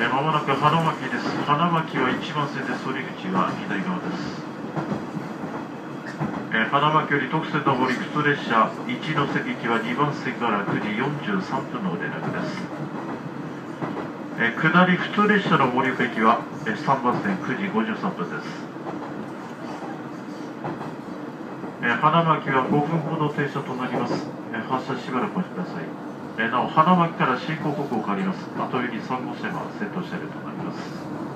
まもなく花巻です。花巻は1番線で反り口が左側です。花巻より特線の森普通列車一ノ関行きは2番線から9時43分のご連絡です。下り普通列車の盛岡行きは3番線9時53分です。花巻は5分ほど停車となります。発車しばらくお待ちください。なお花巻から進行方向を変わります。後寄り3号線は先頭車両となります。